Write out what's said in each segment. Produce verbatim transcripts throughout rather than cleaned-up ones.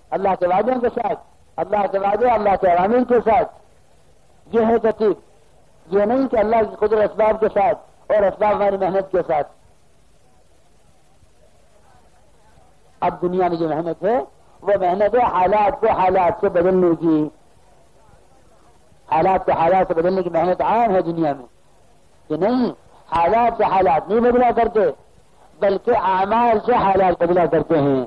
اللہ کے وعدوں کے ساتھ، اللہ کے وعدے اللہ کے اوامر کے ساتھ. یہ ہے ترتیب، یہ نہیں کہ اللہ کی قدرت اسباب کے ساتھ اور اسباب ہماری محنت کے ساتھ. اب دنیا میں جو محنت ہے وہ محنت ہے حالات کو حالات سے بدلنے کی. حالات کو حالات سے بدلنے کی محنت عام ہے دنیا میں. کہ نہیں، حالات سے حالات نہیں بدلا کرتے بلکہ اعمال سے حالات بدلا کرتے ہیں.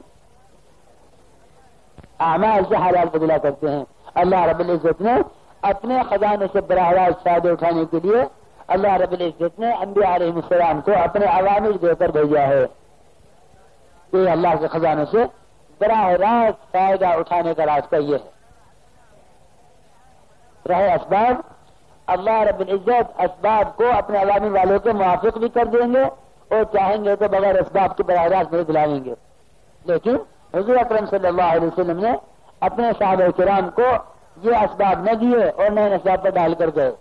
اعمال سے حالات بدلا کرتے ہیں. اللہ رب العزت نے اپنے خزانے سے براہ راست فائدے اٹھانے کے لیے اللہ رب العزت نے انبیاء علیہ السلام کو اپنے عوامل دے کر بھیجا ہے کہ اللہ کے خزانے سے براہ راست فائدہ اٹھانے کا راستہ یہ ہے. رہے اسباب، اللہ رب العزت اسباب کو اپنے عوامل والوں کے موافق بھی کر دیں گے اور چاہیں گے تو بغیر اسباب کے براہ راست نہیں دلائیں گے. لیکن حضور اکرم صلی اللہ علیہ وسلم نے اپنے صحابہ کرام کو یہ اسباب نہ دیے اور نہ ان اسباب پر ڈال کر گئے.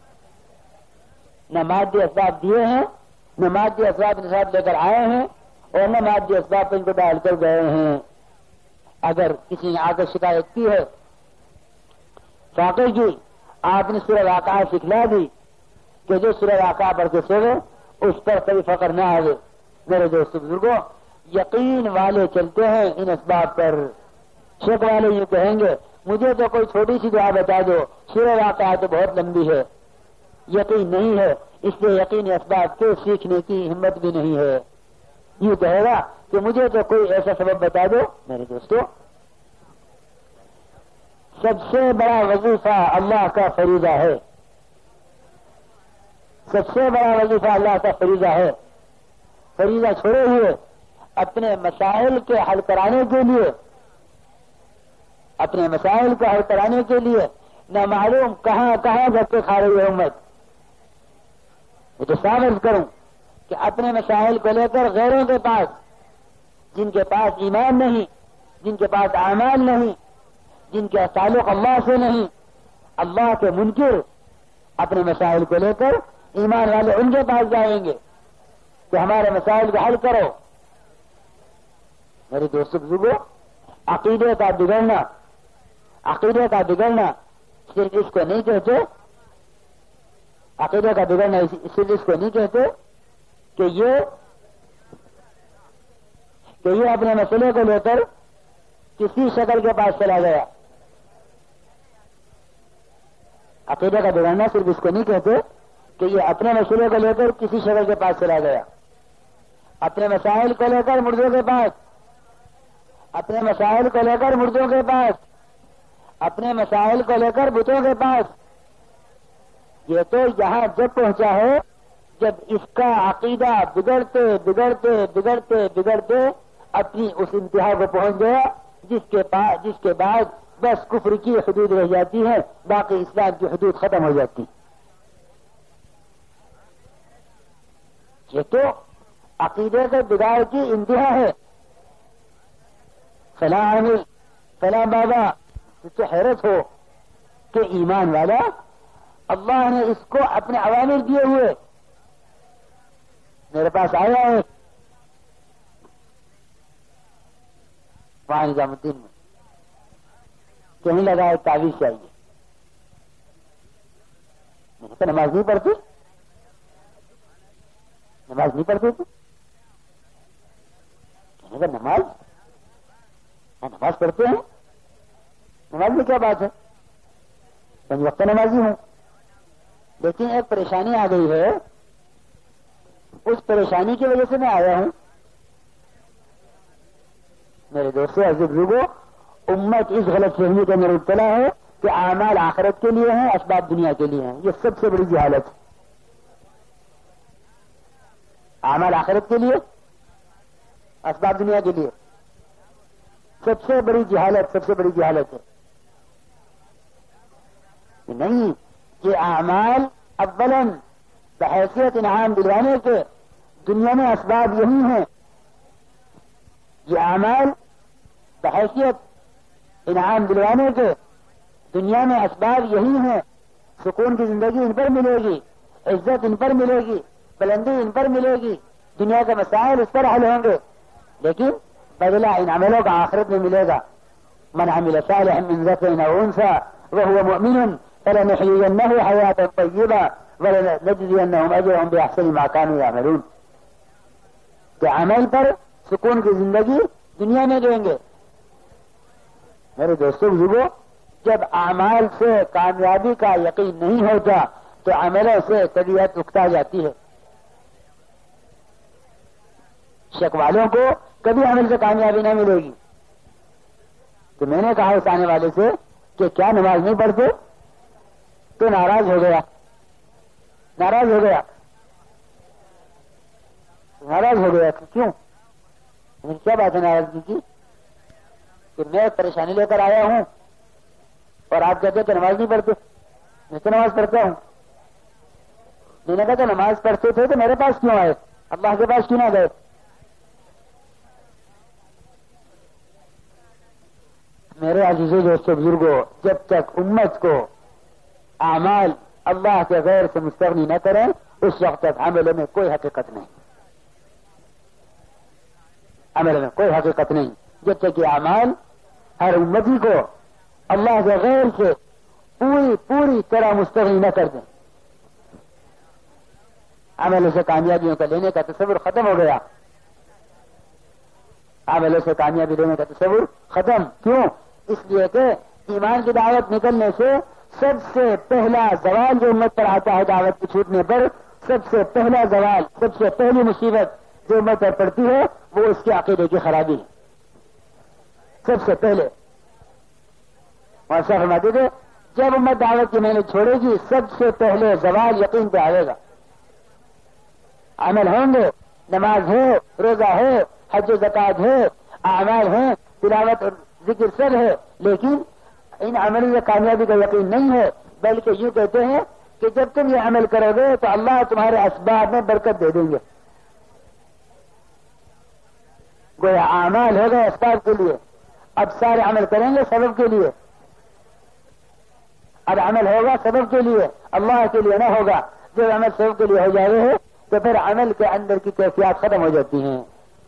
نہ مادی اسباب دیے ہیں، نہ مادی اسباب کے ساتھ لے کر آئے ہیں اور نہ مادی اسباب پر ان کو ڈال کر گئے ہیں. اگر کسی نے آ کر شکایت کی ہے فاقر کی، آپ نے سورہ واقعہ سکھلا دی کہ جو سورہ واقعہ پڑھ کے سوے اس پر کبھی فخر نہ آئے. میرے دوست بزرگوں، یقین والے چلتے ہیں ان اسباب پر. شک والے یہ کہیں گے مجھے تو کوئی چھوٹی سی دعا بتا دو، سورہ واقعہ تو بہت لمبی ہے. یقین نہیں ہے، اس لیے یقین اسباب کے سیکھنے کی ہمت بھی نہیں ہے. یہ کہے گا کہ مجھے تو کوئی ایسا سبب بتا دو. میرے دوستو، سب سے بڑا وظیفہ اللہ کا فریضہ ہے. سب سے بڑا وظیفہ اللہ کا فریضہ ہے. فریضہ چھوڑے ہوئے اپنے مسائل کے حل کرانے کے لیے اپنے مسائل کو حل کرانے کے لیے نہ معلوم کہاں کہاں دھکے کھا رہی ہے امت. یہ تو ثابت کروں کہ اپنے مسائل کو لے کر غیروں کے پاس، جن کے پاس ایمان نہیں، جن کے پاس اعمال نہیں، جن کا تعلق اللہ سے نہیں، اللہ کے منکر، اپنے مسائل کو لے کر ایمان والے ان کے پاس جائیں گے کہ ہمارے مسائل کو حل کرو. میرے دوست بزرگوں، عقیدے کا بگڑنا عقیدے کا بگڑنا صرف اس کو نہیں کہتے عقیدے کا بگڑنا صرف اس کو نہیں کہتے کہ یہ کہ یہ اپنے مسئلے کو لے کر کسی شکل کے پاس چلا گیا. عقیدے کا بگڑنا صرف اس کو نہیں کہتے کہ یہ اپنے مسئلے کو لے کر کسی شکل کے پاس چلا گیا، اپنے مسائل کو لے کر مردوں کے پاس اپنے مسائل کو لے کر مردوں کے پاس اپنے مسائل کو لے کر بتوں کے پاس. یہ تو یہاں جب پہنچا ہے جب اس کا عقیدہ بگڑتے بگڑتے بگڑتے بگڑتے اپنی اس انتہا کو پہنچ گیا جس کے پاس جس کے بعد بس کفر کی حدود رہ جاتی ہے، باقی اسلام کی حدود ختم ہو جاتی. یہ تو عقیدے کے بگاڑ کی انتہا ہے. فلاں عامل فلاں بابا، اس سے حیرت ہو کہ ایمان والا اللہ نے اس کو اپنے عوامل دیے ہوئے. میرے پاس آیا ہے وہاں نظام الدین میں، کہیں لگا ہے تعویذ چاہیے. میں نے کہا نماز نہیں پڑھتی نماز نہیں پڑھتی تھی میں نے کہا نماز نماز پڑھتے ہیں، نماز میں کیا بات ہے، پنج وقت نمازی ہوں. لیکن ایک پریشانی آ گئی ہے، اس پریشانی کی وجہ سے میں آیا ہوں. میرے دوستوں عزیز بزرگوں، امت اس غلط فہمی کے اندر مبتلا ہے کہ اعمال آخرت کے لیے ہیں، اسباب دنیا کے لیے ہیں. یہ سب سے بڑی جہالت ہے. اعمال آخرت کے لیے، اسباب دنیا کے لیے، سب سے بڑی جہالت سب سے بڑی جہالت ہے. نہیں، یہ اعمال اولاً بحیثیت انعام دلوانے کے دنیا میں اسباب یہی ہیں. یہ اعمال بحیثیت انعام دلوانے کے دنیا میں اسباب یہی ہیں. سکون کی زندگی ان پر ملے گی، عزت ان پر ملے گی، بلندی ان پر ملے گی، دنیا کے مسائل اس پر حل ہوں گے. لیکن بدلہ ان عملوں کا آخرت میں ملے گا. من عمل صالحا من ذكر أو أنثى وهو مؤمن فلنحيينه حياة طيبة ولنجزينهم أجرهم بأحسن ما كانوا يعملون. کہ عمل پر سکون کی زندگی دنیا میں دیں گے. میرے دوستوں بزرگوں، جب اعمال سے کامیابی کا یقین نہیں ہوتا تو عملوں سے طبیعت اکتا جاتی ہے. شک والوں کو کبھی عمل سے کامیابی نہ ملے گی. تو میں نے کہا اس آنے والے سے کہ کیا نماز نہیں پڑھتے؟ تو ناراض ہو گیا ناراض ہو گیا ناراض ہو گیا کہ کیوں؟ کیا بات ہے ناراضگی کی؟ کہ میں پریشانی لے کر آیا ہوں اور آپ کہتے کہ نماز نہیں پڑھتے. میں تو نماز پڑھتا ہوں. میں نے کہا کہ نماز پڑھتے تھے تو میرے پاس کیوں آئے؟ اللہ کے پاس کیوں نہ گئے؟ میرے عزیزو دوستو بزرگوں، جب تک امت کو اعمال اللہ کے غیر سے مستغنی نہ کریں اس وقت تک عمل میں کوئی حقیقت نہیں. عمل میں کوئی حقیقت نہیں جب تک کہ اعمال ہر امتی کو اللہ کے غیر سے پوری پوری طرح مستغنی نہ کر دیں. عمل سے کامیابیوں کا لینے کا تصور ختم ہو گیا. عمل سے کامیابی لینے کا تصور ختم. کیوں؟ اس لیے کہ ایمان کی دعوت نکلنے سے سب سے پہلا زوال جو امت پر آتا ہے دعوت کی چھوٹنے پر، سب سے پہلا زوال، سب سے پہلی مصیبت جو امت پر پڑتی ہے وہ اس کے عقیدے کی خرابی ہے. سب سے پہلے اور فرماتے تھے جب امت دعوت کی محنت چھوڑے گی سب سے پہلے زوال یقین پہ آئے گا. عمل ہوں گے، نماز ہے، روزہ ہے، حج و زکات ہے، اعمال ہیں، تلاوت اور ذکر سب ہے، لیکن ان عملی میں کامیابی کا یقین نہیں ہے. بلکہ یوں کہتے ہیں کہ جب تم یہ عمل کرو گے تو اللہ تمہارے اسباب میں برکت دے دیں گے. گویا اعمال ہو گئے اسباب کے لیے، اب سارے عمل کریں گے سبب کے لیے. اب عمل ہوگا سبب کے لیے، اللہ کے لیے نہ ہوگا. جب عمل سبب کے لیے ہو جائے ہے تو پھر عمل کے اندر کی کیفیات ختم ہو جاتی ہیں،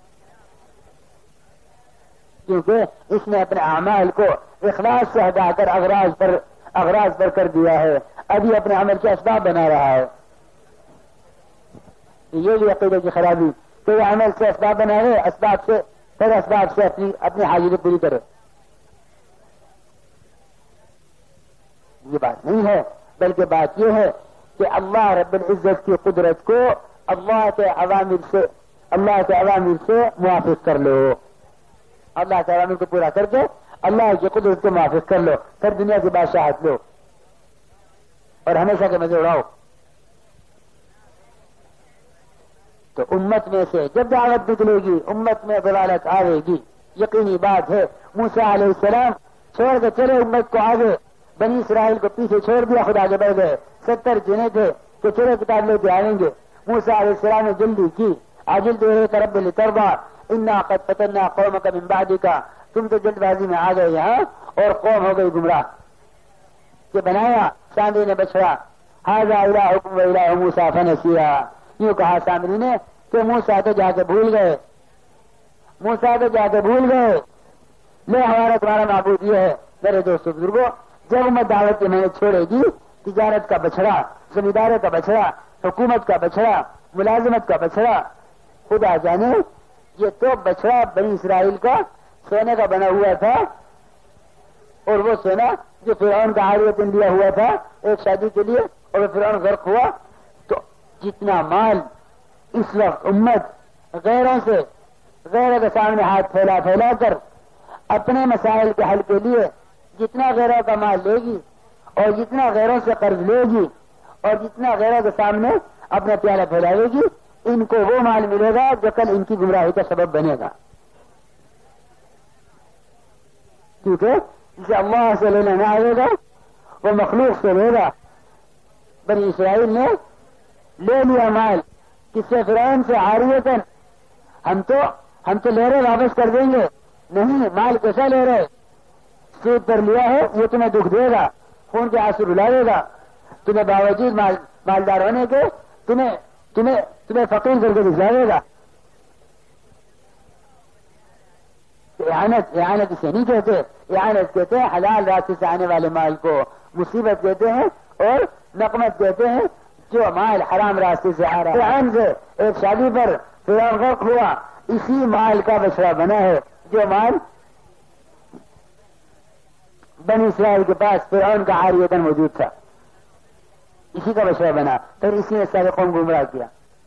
کیونکہ اس نے اپنے اعمال کو اخلاص سے ہٹا کر اغراض پر اغراض پر کر دیا ہے. ابھی اپنے عمل کے اسباب بنا رہا ہے. یہ بھی عقیدے کی خرابی کہ وہ عمل سے اسباب بنا رہے، اسباب سے پھر اسباب سے اپنی اپنی حاجت پوری کرے. یہ بات نہیں ہے، بلکہ بات یہ ہے کہ اللہ رب العزت کی قدرت کو اللہ کے عوامل سے اللہ کے عوامل سے موافق کر لو. اللہ کے عوامل کو پورا کر کے اللہ کی قدرت کو موافق کر لو، پھر دنیا کی بادشاہت لو اور ہمیشہ کے مزے اڑاؤ. تو امت میں سے جب دعوت نکلے گی امت میں ضلالت آئے گی. یقینی بات ہے. موسیٰ علیہ السلام چھوڑ کے چلے امت کو آگے، بنی اسرائیل کو پیچھے چھوڑ دیا، خود آگے بڑھ گئے. ستر جنے تھے کہ چلے کتاب لے کے آئیں گے. موسیٰ علیہ السلام نے جلدی کی. عاجل تو ہے رب لترضى انا قد فتنا قومك من بعدك. تم تو جلد بازی میں آ گئے یہاں اور قوم ہو گئی گمراہ. کہ بنایا سامری نے بچڑا، هذا الہکم و الہ موسیٰ فنسیا. یوں کہا سامری نے کہ موسیٰ تو جا کے بھول گئے، موسیٰ تو جا کے بھول گئے، لے ہمارا تمہارا معبود یہ ہے. میرے دوستو بزرگوں، جب امت دعوت کی محنت چھوڑے گی، تجارت کا بچڑا، زمینداری کا بچڑا، حکومت کا بچڑا، ملازمت کا بچڑا، خدا جانے یہ تو بچڑا بنی اسرائیل کا سونے کا بنا ہوا تھا، اور وہ سونا جو فرعون کا عاریت لیا ہوا تھا ایک شادی کے لیے، اور وہ فرعون غرق ہوا. تو جتنا مال اس وقت امت غیروں سے غیروں کے سامنے ہاتھ پھیلا پھیلا کر اپنے مسائل کے حل کے لیے جتنا غیروں کا مال لے گی اور جتنا غیروں سے قرض لے گی اور جتنا غیروں کے سامنے اپنا پیالہ پھیلائے گی، ان کو وہ مال ملے گا جو کل ان کی گمراہی کا سبب بنے گا. کیونکہ جسے اللہ سے لینا نہ آئے گا وہ مخلوق سے لے گا. بنی اسرائیل نے لے لیا مال کس سے؟ فرعون سے عاریتاً. ہم تو ہم تو لے رہے واپس کر دیں گے. نہیں، مال کیسا لے رہے؟ سود پر لیا ہے، یہ تمہیں دکھ دے گا، خون کے آنسو رلا دے گا. تمہیں باوجود مال مالدار ہونے کے تمہیں تمہیں تمہیں فقیر کر کے دکھلا دے گا. اعانت اعانت اسے نہیں کہتے. اعانت کہتے ہیں حلال راستے سے آنے والے مال کو, مصیبت کہتے ہیں, اور نقمت کہتے ہیں جو مال حرام راستے سے آ رہا ہے. فرعون سے ایک شادی پر فرعون غرق ہوا, اسی مال کا بچڑا بنا ہے جو مال بنی اسرائیل کے پاس فرعون کا عاریتاً موجود تھا, اسی کا بچڑا بنا, پھر اسی نے سارے قوم گمراہ کیا.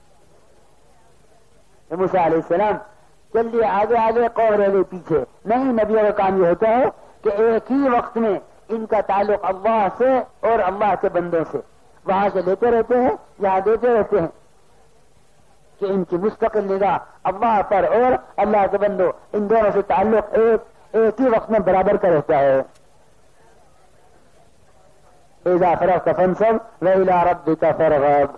موسیٰ علیہ السلام چل دیے آگے آگے, قوم رہ گئی پیچھے. نہیں, نبیوں کا کام یہ ہوتا ہے کہ ایک ہی وقت میں ان کا تعلق اللہ سے اور اللہ کے بندوں سے, وہاں سے لیتے رہتے ہیں یہاں دیتے رہتے ہیں, کہ ان کی مستقل نگاہ اللہ پر اور اللہ کے بندوں ان دونوں سے تعلق ایک ایک ہی وقت میں برابر کا رہتا ہے. اذا فرغت فانصب والى ربك فارغب.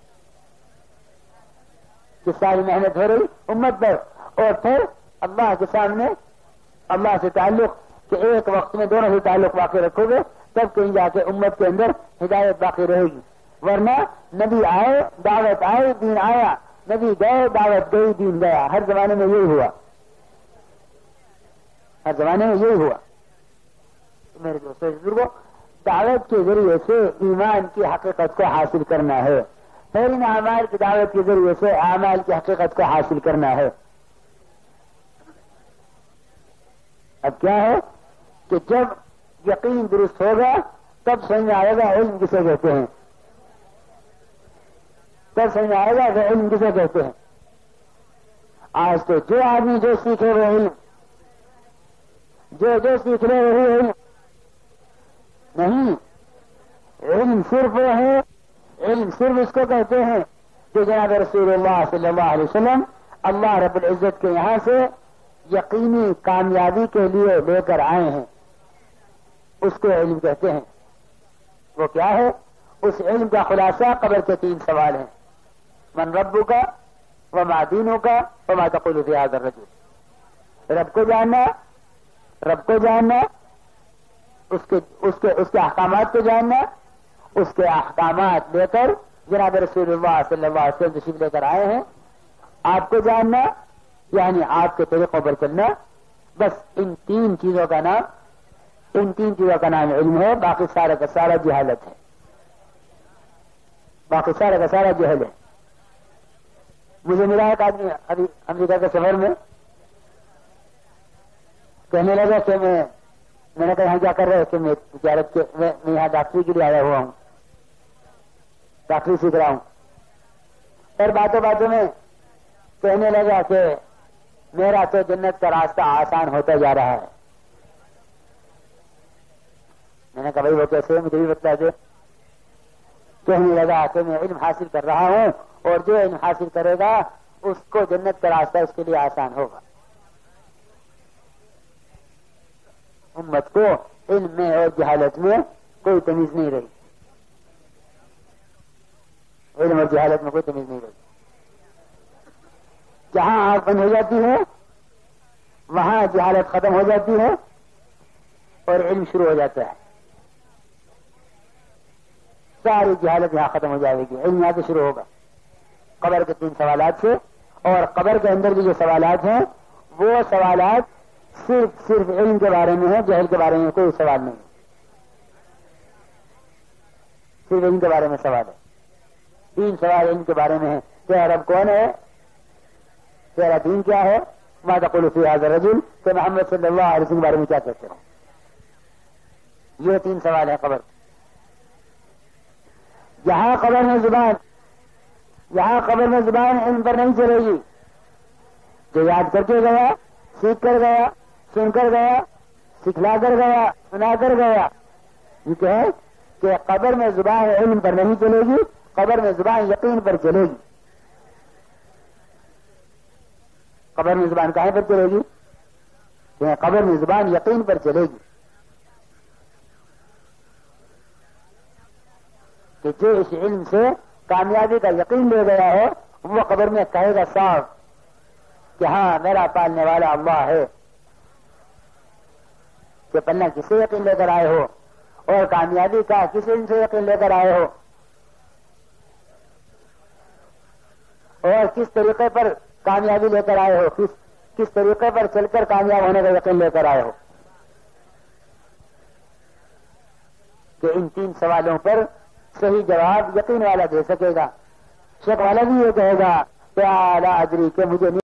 کہ ساری محنت ہو رہی امت پر, اور پھر اللہ کے سامنے اللہ سے تعلق, کہ ایک وقت میں دونوں سے تعلق باقی رکھو گے تب کہیں جا کے امت کے اندر ہدایت باقی رہے گی. ورنہ نبی آئے, دعوت آئے, دین آیا, نبی گئے, دعوت گئی, دین گیا. ہر زمانے میں یہی ہوا, ہر زمانے میں یہی ہوا. میرے دوستوں بزرگوں, دعوت کے ذریعے سے ایمان کی حقیقت کو حاصل کرنا ہے, پھر ان اعمال کی دعوت کے ذریعے سے اعمال کی حقیقت کو حاصل کرنا ہے. اب کیا ہے کہ جب یقین درست ہوگا تب سمجھ میں آئے گا علم کسے کہتے ہیں, تب سمجھ میں آئے گا کہ علم کسے کہتے ہیں. آج تو جو آدمی جو سیکھے وہ علم, جو جو سیکھ رہے وہی علم نہیں. علم صرف وہ ہے, علم صرف اس کو کہتے ہیں کہ جناب رسول اللہ صلی اللہ علیہ وسلم اللہ رب العزت کے یہاں سے یقینی کامیابی کے لیے لے کر آئے ہیں, اس کو علم کہتے ہیں. وہ کیا ہے؟ اس علم کا خلاصہ قبر کے تین سوال ہیں, من ربک وما دینک وما تقول فی ھذا الرجل. رب کو جاننا, رب کو جاننا, اس کے اس کے اس کے احکامات کو جاننا, اس کے احکامات لے کر جناب رسول اللہ صلی اللہ علیہ وسلم تشریف لے کر آئے ہیں. آپ کو جاننا یعنی آپ کے طریقوں پر چلنا. بس ان تین چیزوں کا نام ان تین چیزوں کا نام علم ہے, باقی سارا کا سارا جہالت ہے, باقی سارا کا سارا جہل ہے. مجھے ملا ایک آدمی ابھی امریکہ کے سفر میں, کہنے لگا کہ میں میں نے کہا یہاں کیا کر رہے کہ میں تجارت کے میں یہاں ڈاکٹری کے لیے آیا ہوا ہوں, ڈاکٹری سیکھ رہا ہوں. اور باتوں باتوں میں کہنے لگا کہ میرا تو جنت کا راستہ آسان ہوتا جا رہا ہے. میں نے کہا بھائی وہ کیسے, مجھے بھی بتا دے. کہنے لگا کہ میں علم حاصل کر رہا ہوں اور جو علم حاصل کرے گا اس کو جنت کا راستہ اس کے لیے آسان ہوگا. امت کو علم میں اور جہالت میں کوئی تمیز نہیں رہی, علم اور جہالت میں کوئی تمیز نہیں رہی. جہاں آنکھ بند ہو جاتی ہے وہاں جہالت ختم ہو جاتی ہے اور علم شروع ہو جاتا ہے. ساری جہالت یہاں ختم ہو جائے گی, علم یہاں سے شروع ہوگا قبر کے تین سوالات سے. اور قبر کے اندر بھی جو سوالات ہیں وہ سوالات صرف صرف علم کے بارے میں ہے, جہل کے بارے میں کوئی سوال نہیں, صرف علم کے بارے میں سوال ہے. تین سوال علم کے بارے میں ہے, تیرا رب کون ہے, تیرا دین کیا ہے, ما تقول فی ھذا الرجل, کہ محمد صلی اللہ علیہ وسلم کے بارے میں کیا کہتے ہو. یہ تین سوال ہیں قبر. یہاں قبر میں زبان یہاں قبر میں زبان علم پر نہیں چلے گی. جو یاد کر کے گیا, سیکھ کر گیا, سن کر گیا, سکھلا کر گیا, سنا کر گیا, یہ کہ ہے کہ قبر میں زبان علم پر نہیں چلے گی, قبر میں زبان یقین پر چلے گی. قبر میں زبان کہاں پر چلے گی؟ کہ قبر میں زبان یقین پر چلے گی کہ جو اس علم سے کامیابی کا یقین لے گیا ہے وہ قبر میں کہے گا صاف کہ ہاں میرا پالنے والا اللہ ہے. کہ پلنا کسے یقین لے کر آئے ہو اور کامیابی کا کس علم سے یقین لے کر آئے ہو اور کس طریقے پر کامیابی لے کر آئے ہو, کس کس طریقے پر چل کر کامیاب ہونے کا یقین لے کر آئے ہو؟ کہ ان تین سوالوں پر صحیح جواب یقین والا دے سکے گا. شک والا بھی یہ کہے گا کہ اعلیٰ ادری کہ مجھے نہیں